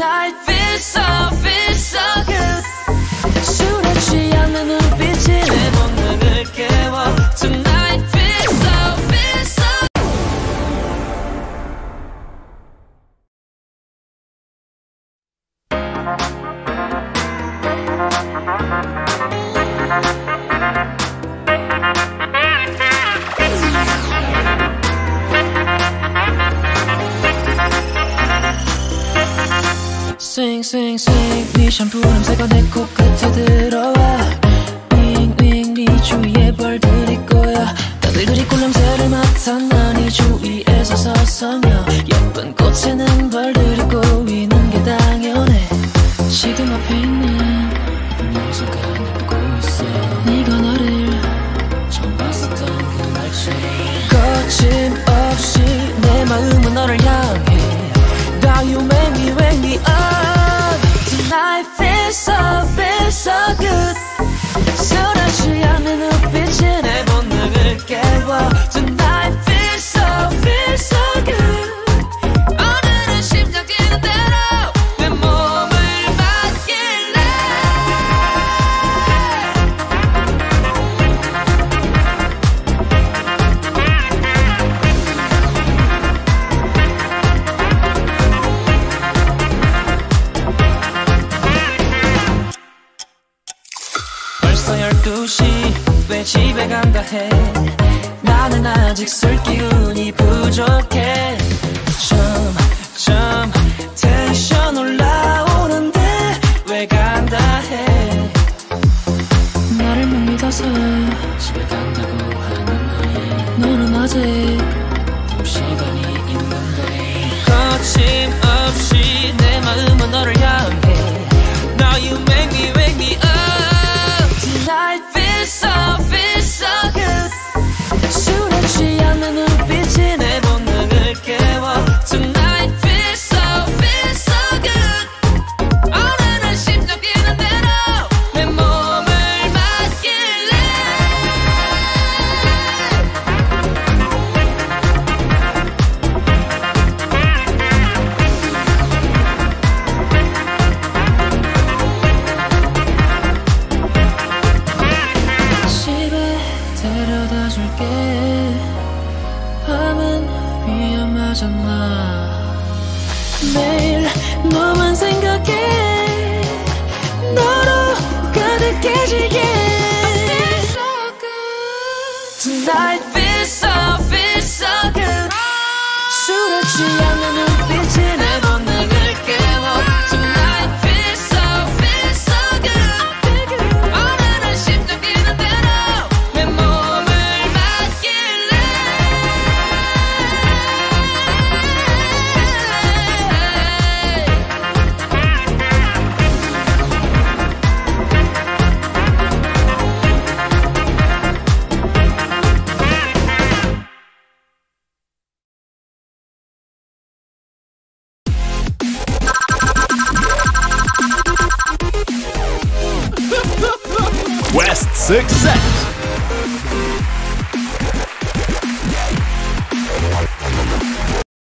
Tonight feels so good. 술에 취한 내 눈빛이 내 본능을 깨워. Tonight feels so Swing swing swing 네 샴푸 냄새가 내 코끝에 들어와. 윙 윙 네 주위에 벌들일 거야. 나들들이 꿀냄새를 맡아 난 네 주위에서 서서며 예쁜 꽃에는 벌들이 꼬이는 게 당연해. 지금 앞에 있는 녀석아 날 보고 있어. 네가 나를 처음 봤었던 그 날처럼 거침없이 내 마음은 너를 향해. Now you wake me up. Tonight feels so good. 술에 취한 내 눈빛이 내 본능을 깨워. Tonight feels so good. 오늘은 심장 뛰는 대로 내 몸을 맡길래. 벌써 12시 왜 집에 간다 해. 나는 아직 술 기운이 부족해. 점점 텐션 올라오는데 왜 간다 해. 나를 못 믿어서 집에 간다고 하는 거니. 너는 아직 좀 시간이 있는데. 거침없이 내 마음은 너를 향해. Now you wake me up. Tonight feels so good. 술에 취한 내 눈빛이 내 본능을 깨워. Tonight feels so good. 오늘은 심장 뛰는 대로 내 몸을 맡길래. 집에 데려다 줄게. 밤은 위험하잖아. 매일 너만 생각해. 너로 가득해지게. Tonight feels so good. 술에 취한 내 눈빛이 내 본능을 깨워. Tonight feels so good. 오늘은 심장 뛰는 대로 내 몸을 맡길래. West Success.